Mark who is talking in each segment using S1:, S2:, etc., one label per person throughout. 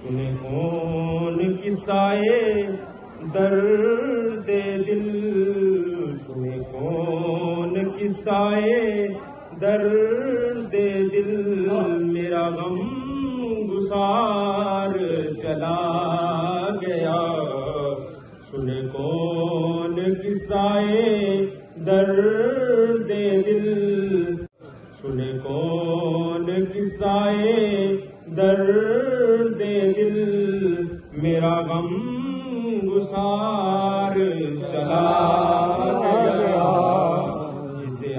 S1: सुने कौन किस्साए दर्द दिल, सुने कौन किस्साए दर्द दिल, मेरा गम गुसार चला गया। सुने कौन किस्साए दर्द दिल, सुने कौन किस्साए दर्द दिल, मेरा गम गुसार चला गया। जिसे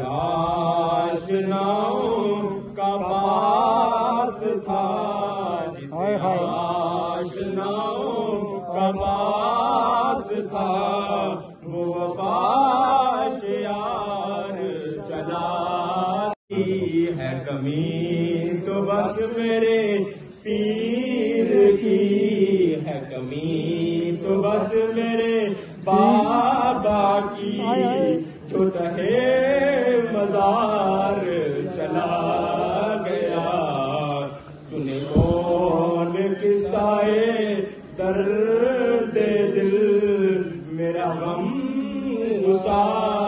S1: आशनाओं का पास था, जिसे आशनाओं का पास था, वो वफाश यार चला। है कमी तो बस मेरे पीर की, है कमी तो बस मेरे बाबा की, जो तहे मजार चला गया। सुने कौन किस्साए दर्द दिल, मेरा गम गुसार